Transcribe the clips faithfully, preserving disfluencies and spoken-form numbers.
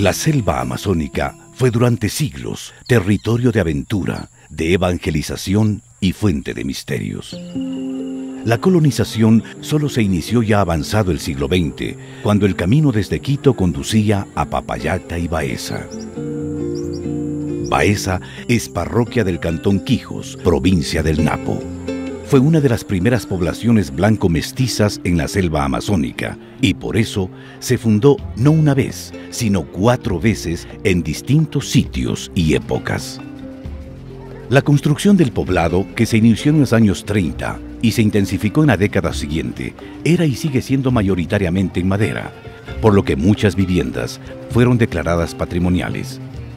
La selva amazónica fue durante siglos territorio de aventura, de evangelización y fuente de misterios. La colonización solo se inició ya avanzado el siglo veinte, cuando el camino desde Quito conducía a Papayacta y Baeza. Baeza es parroquia del cantón Quijos, provincia del Napo. Fue una de las primeras poblaciones blanco-mestizas en la selva amazónica y por eso se fundó no una vez, sino cuatro veces en distintos sitios y épocas. La construcción del poblado, que se inició en los años treinta y se intensificó en la década siguiente, era y sigue siendo mayoritariamente en madera, por lo que muchas viviendas fueron declaradas patrimoniales.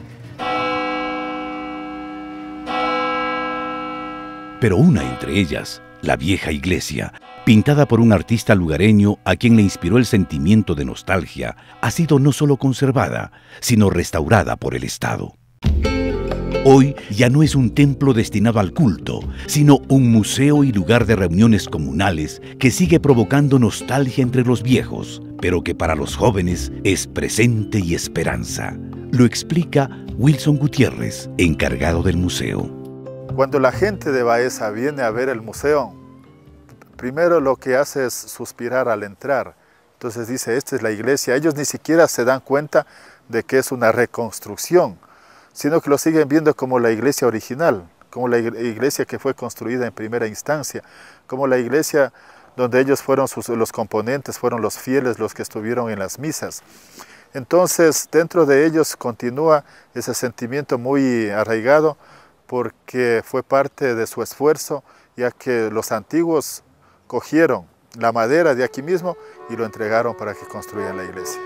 Pero una entre ellas, la vieja iglesia, pintada por un artista lugareño a quien le inspiró el sentimiento de nostalgia, ha sido no solo conservada, sino restaurada por el Estado. Hoy ya no es un templo destinado al culto, sino un museo y lugar de reuniones comunales que sigue provocando nostalgia entre los viejos, pero que para los jóvenes es presente y esperanza. Lo explica Wilson Gutiérrez, encargado del museo. Cuando la gente de Baeza viene a ver el museo, primero lo que hace es suspirar al entrar. Entonces dice, esta es la iglesia. Ellos ni siquiera se dan cuenta de que es una reconstrucción, sino que lo siguen viendo como la iglesia original, como la iglesia que fue construida en primera instancia, como la iglesia donde ellos fueron sus, los componentes, fueron los fieles los que estuvieron en las misas. Entonces, dentro de ellos continúa ese sentimiento muy arraigado, porque fue parte de su esfuerzo, ya que los antiguos cogieron la madera de aquí mismo y lo entregaron para que construyan la iglesia.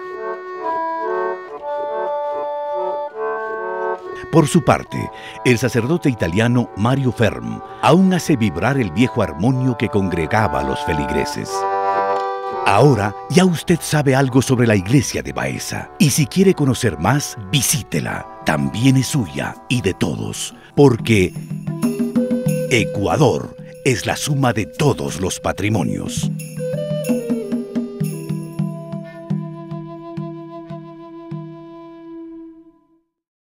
Por su parte, el sacerdote italiano Mario Ferm aún hace vibrar el viejo armonio que congregaba a los feligreses. Ahora ya usted sabe algo sobre la iglesia de Baeza, y si quiere conocer más, visítela. También es suya y de todos, porque Ecuador es la suma de todos los patrimonios.